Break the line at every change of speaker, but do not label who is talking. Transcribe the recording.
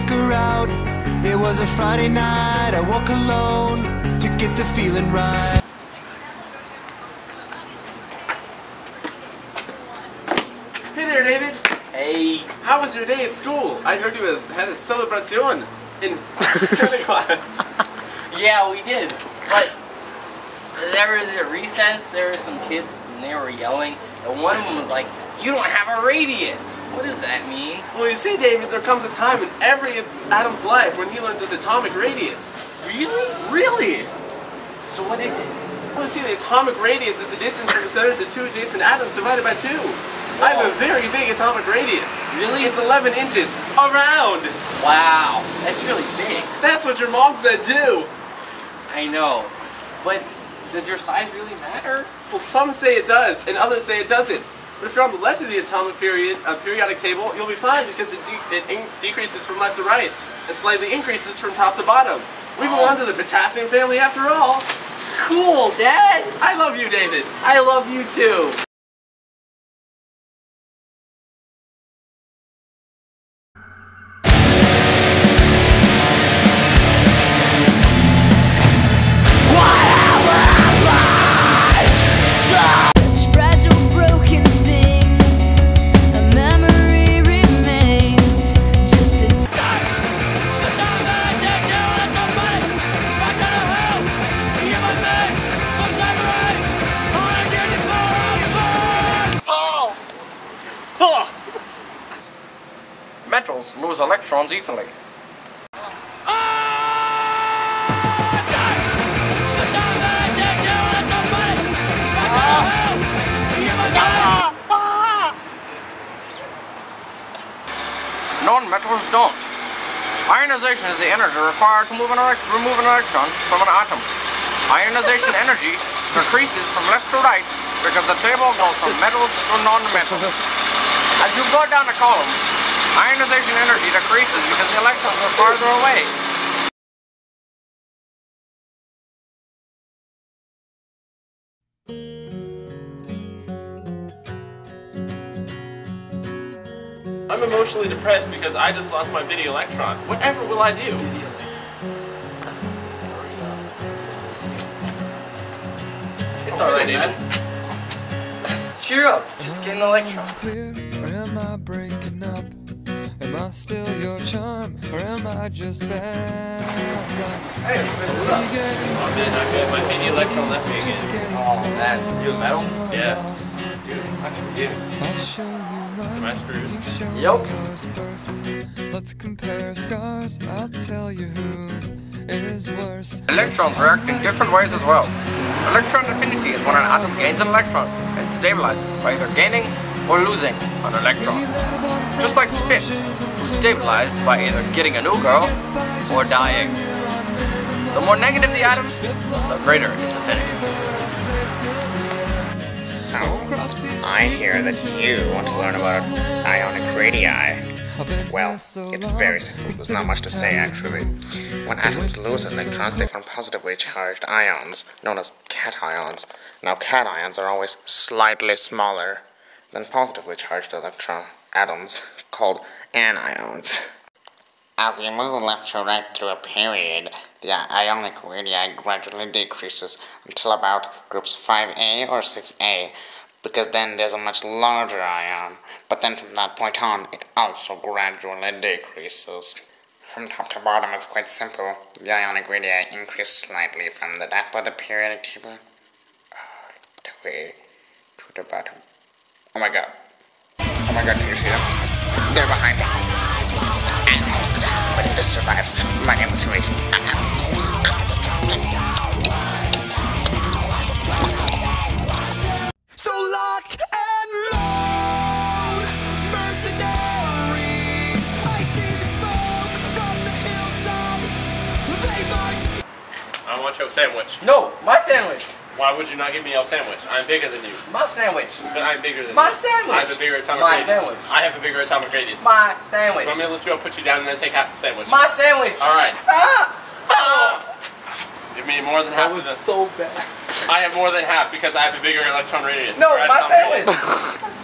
take her out. It was a Friday night, I woke alone to get the feeling right.
Hey there, David.
Hey.
How was your day at school? I heard you had a celebration in history class.
Yeah, we did. But there was a recess, there were some kids, and they were yelling, and one of them was like, "You don't have a radius." What does that mean?
Well, you see, David, there comes a time in every atom's life when he learns his atomic radius.
Really?
Really?
So what is it?
Well, see, the atomic radius is the distance from the centers of two adjacent atoms divided by 2. I have a very big atomic radius.
Really?
It's 11 inches around.
Wow, that's really big.
That's what your mom said, too.
I know. But does your size really matter?
Well, some say it does, and others say it doesn't. But if you're on the left of the atomic periodic table, you'll be fine because it decreases from left to right and slightly increases from top to bottom. We belong to the potassium family after all.
Cool, Dad.
I love you, David.
I love you too. Metals lose electrons easily. Non-metals don't. Ionization is the energy required to remove an electron from an atom. Ionization energy decreases from left to right because the table goes from metals to non-metals. As you go down the column, ionization energy decreases because the electrons are farther away.
I'm emotionally depressed because I just lost my video electron. Whatever will I do?
It's alright, man. Cheer up, just get an electron.
Or am I breaking up? Am I still your charm? Or am I just bad luck?
Hey,
Oh man, not good. My video electron left me again.
oh man, you a metal?
Yeah.
Dude, it sucks for you.
I'll show you
Am I screwed?
Yup.
first. Let's compare scars. I'll tell you whose is worse.
Electrons react in different ways as well. Electron affinity is when an atom gains an electron and stabilizes by either gaining or losing an electron. Just like Spitz, who stabilized by either getting a new girl or dying. The more negative the atom, the greater its affinity.
So, I hear that you want to learn about ionic radii. Well, it's very simple. There's not much to say, actually. When atoms lose electrons, they form positively charged ions, known as cations. Now, cations are always slightly smaller than positively charged atoms, called anions. As you move left to right through a period, the ionic radii gradually decreases until about groups 5a or 6a, because then there's a much larger ion, but then from that point on, it also gradually decreases. From top to bottom, it's quite simple. The ionic radii increase slightly from the top of the periodic table all the way to the bottom. Oh my god. Oh my god, can you see them? They're behind me. And almost gonna, but if this survives, my name is Ray.
So lock and load, mercenaries. I see the smoke from the hilltop. They march.
I want your sandwich.
No, my sandwich.
Why would you not give me your sandwich? I'm bigger than you.
My sandwich.
But I'm bigger than
My
you.
sandwich.
I have a bigger atomic
My
radius.
sandwich.
I have a bigger atomic radius.
My sandwich.
You want me to lift you up, put you down, and then take half the sandwich?
My sandwich.
Alright. Give me more than half
That was
of the...
so bad.
I have more than half because I have a bigger electron radius.
No,
or
my
atomic radius.
sandwich.